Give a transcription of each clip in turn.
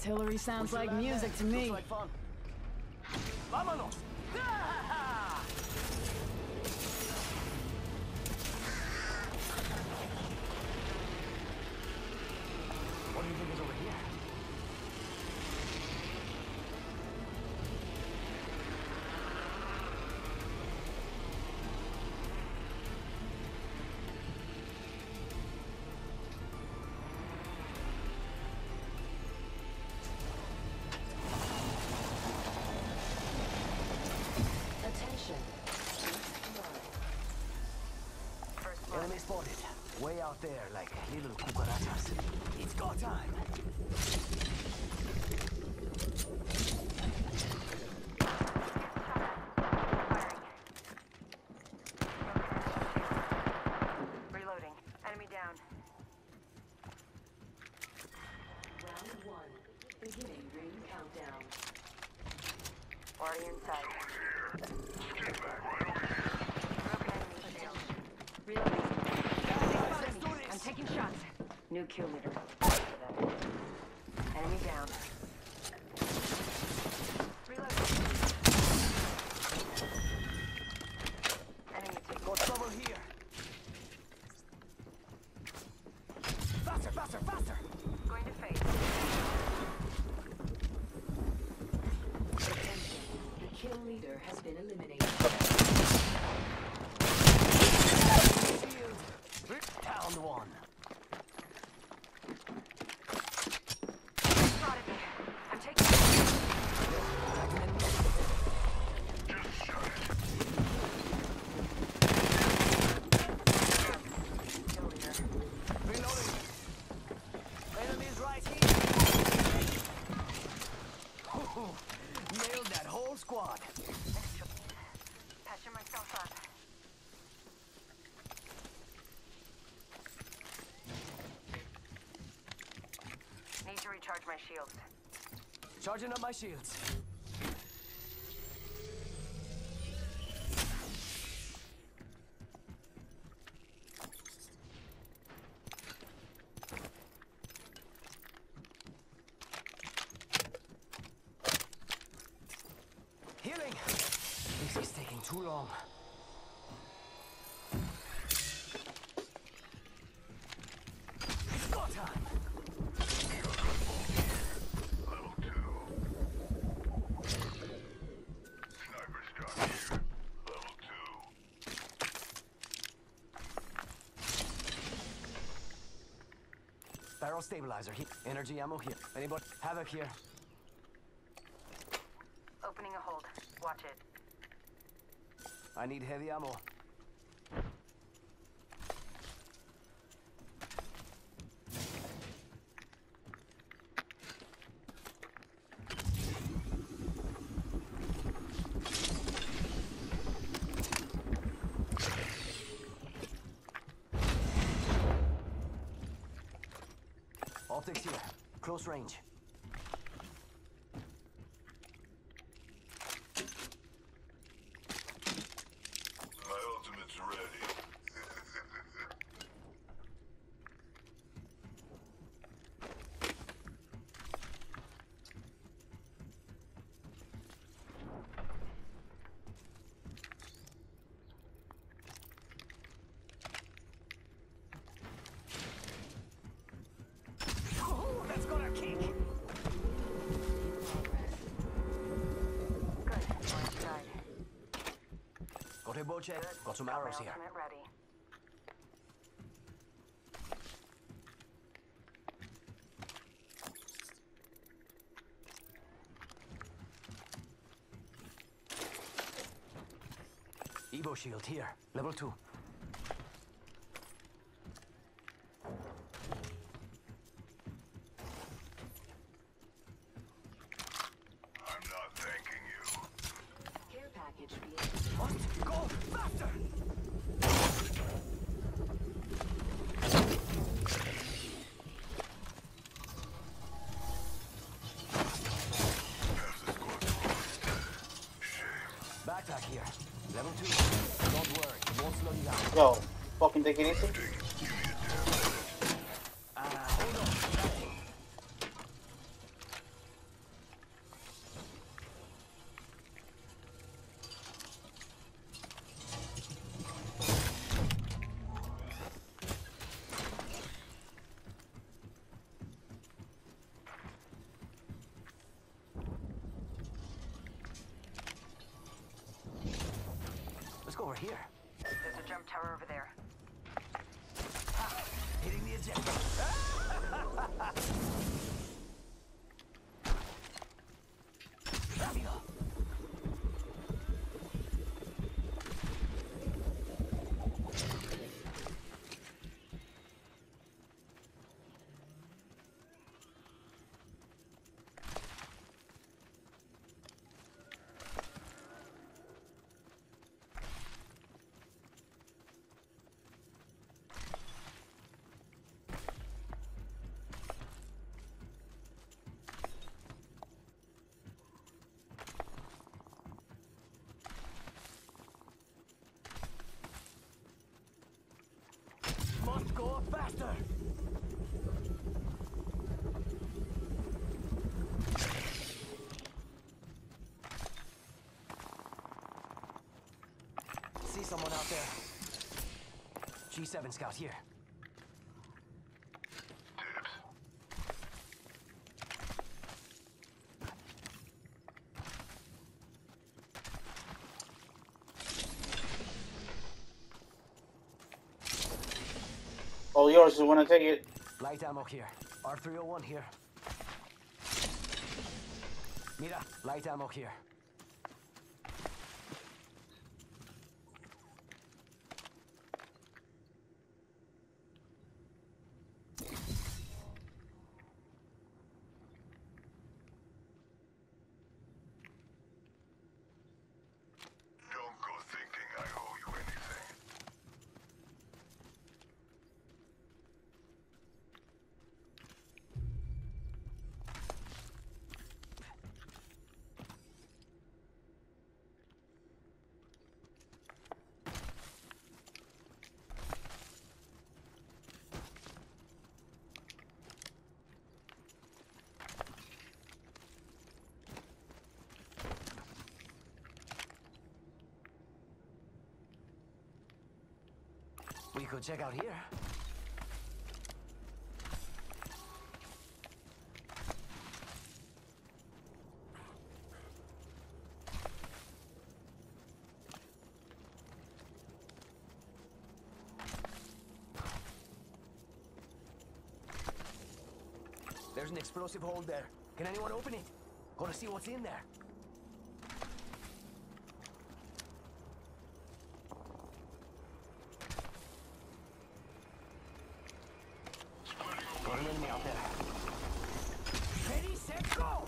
Artillery sounds like music to me. Looks like fun. Vámonos! What do you think is over here? Enemy spotted. Way out there, like little cucarachas. It's go time. Reloading. Enemy down. Round 1. Beginning ring countdown. Already inside. Reloading. I'm taking shots. New kill leader. Enemy down. Reloading. Enemy taken. Got trouble here. Faster, faster, faster! Going to face. The kill leader has been eliminated. Shield. Down one. Spotted me. I'm taking. Kill leader. Reloading. Enemies right here. Nailed that whole squad. Patching myself up. Need to recharge my shields. Charging up my shields. Healing! This is taking too long. Go time! Level 2. Sniper stock here. Level 2. Barrel stabilizer here. Energy ammo here. Anybody? Havoc here. Opening a hold. Watch it. I need heavy ammo. Optics here. Close range. My ultimate's ready. Oh, that's got a kick! Good. We're inside. Got a bow check. Good. Got some My arrows here. ultimate ready. Evo shield here. Level 2. I'm not thanking you. Care package being Must go faster! Half the squad lost. Shame. Backpack here. Level 2. Don't worry, it won't slow you down. Yo, fucking take it easy. Give me a damn minute. Hold on. here. There's a jump tower over there. Hitting the ejector. Rápido. Must go faster. See someone out there. G7 scout here. All yours. You wanna take it? Light ammo here. R301 here. Mira, light ammo here. Don't go thinking I owe you anything. We could check out here. There's an explosive hole there. Can anyone open it? Gotta see what's in there. Got an enemy out there. Ready, set, go!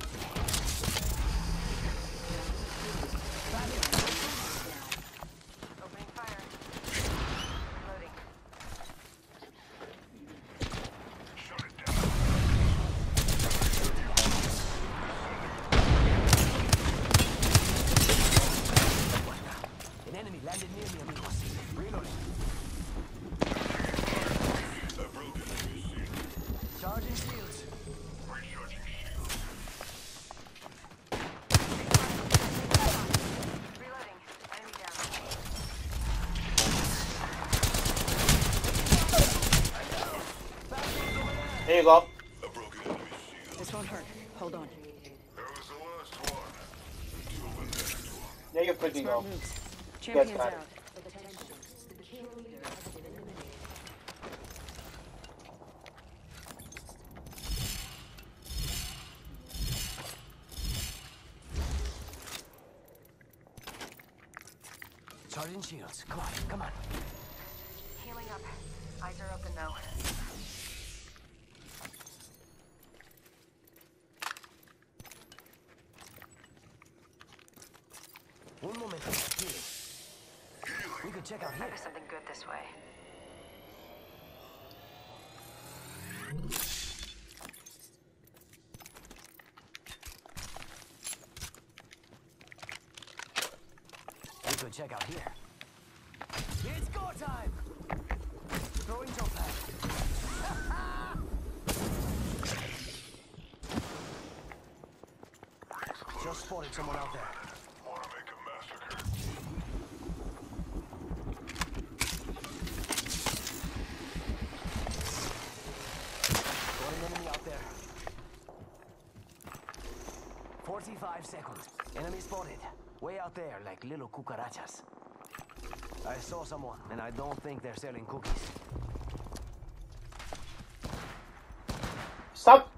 Opening fire. Loading. Shut it down. An enemy landed near me, amigos. Reloading. A broken enemy shield. Charging shields. Recharging shield. Reloading. Enemy down. Here you go. A broken enemy shield. This won't hurt. Hold on. That was the last one. Until the next one. There you freaking Smart go. moves. Champions got it. out. Attention. The kill leader has been eliminated. Charging shields. Come on, come on. Healing up. Eyes are open though. One moment. Healing. We could check out here. There's something good this way. We could check out here. It's go time! Throwing jump pad. Just spotted someone out there. Wanna make a massacre? Got an enemy out there. 45 seconds. Enemy spotted. Way out there, like little cucarachas. I saw someone, and I don't think they're selling cookies. Stop.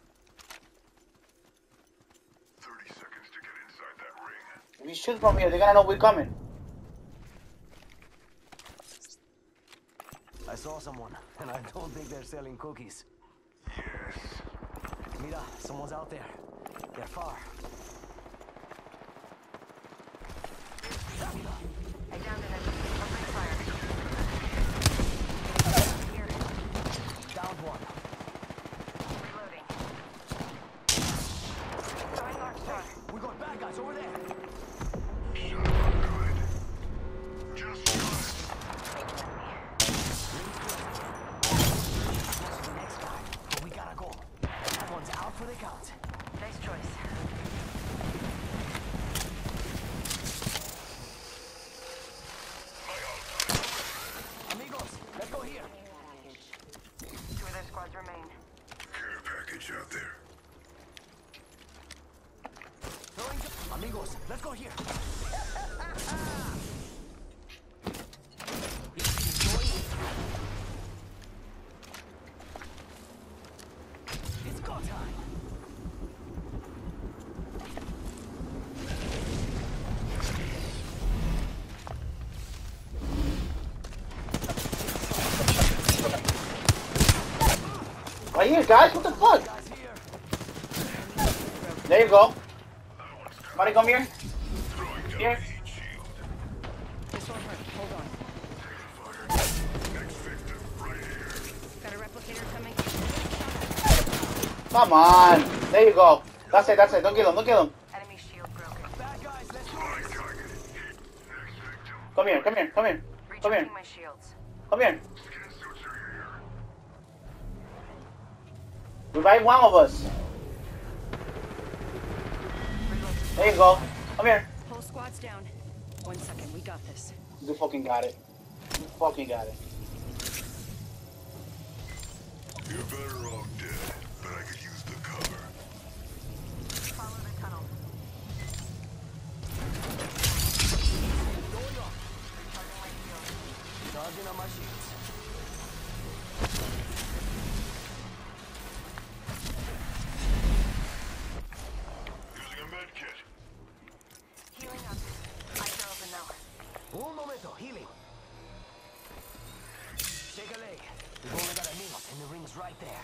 30 seconds to get inside that ring. If you shoot from here, they're gonna know we're coming. I saw someone, and I don't think they're selling cookies. Yes. Mira, someone's out there. They're far. I downed an enemy. Opening fire. Here. Downed one. Reloading. Throwing arc star. We got bad guys over there. Shut up, good. Just shut it. That's the next guy, but we gotta go. That one's out for the count. Nice choice. Amigos, let's go here. Two of their squads remain. Care package out there. Amigos, let's go here. It's go time. Right here, guys. What the fuck? Guys here. There you go. Somebody come here. Throwing Here. down heat shield. This won't hurt. Hold on. Next victim, right here. Got a replicator coming. Come on. There you go. That's it. That's it. Don't kill him. Don't kill him. Enemy shield broken. Bad guys, let's do My this. target. Next victim. Come here. Come here. Come here. Come here. Recharging my shields. Come here. Scan suits are here. Revive one of us. There you go. Come here. Whole squad's down. 1 second. We got this. You fucking got it. You fucking got it. You're better off dead, but I could use the cover. Follow the tunnel. Going up. Recharging my shields. Charging on my shields. Using a med kit. Healing up. Eyes are open now. Un momento, healing. Take a leg. We've only got a minute, and the ring's right there.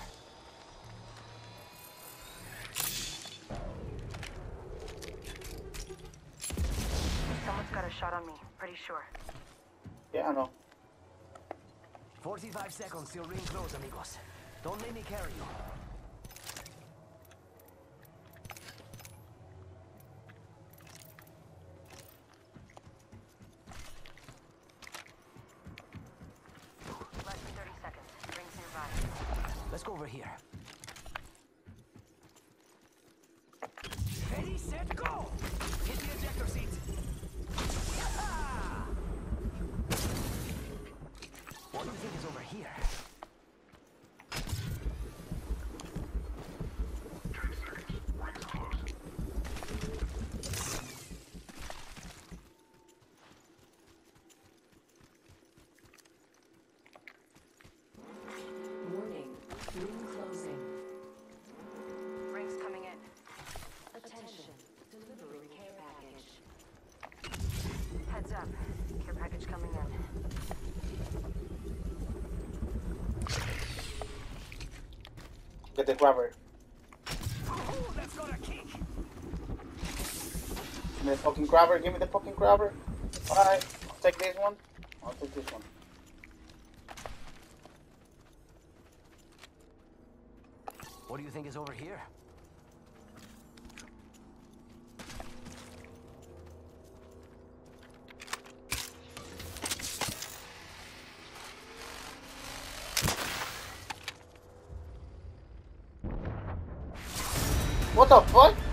Someone's got a shot on me. Pretty sure. Yeah, I know. 45 seconds till ring close, amigos. Don't make me carry you. Less than 30 seconds. Rings nearby. Let's go over here. Ready, set, go! Hit the ejector seat. Yeah! What do you think is over here? 10 seconds. Ring's close. Warning. Ring closing. Rings coming in. Attention. Delivering care package. Heads up. Care package coming in. Get the grabber. Ooh, that's got a kick! Give me the fucking grabber. Give me the fucking grabber. Alright. I'll take this one. I'll take this one. What do you think is over here? What the fuck?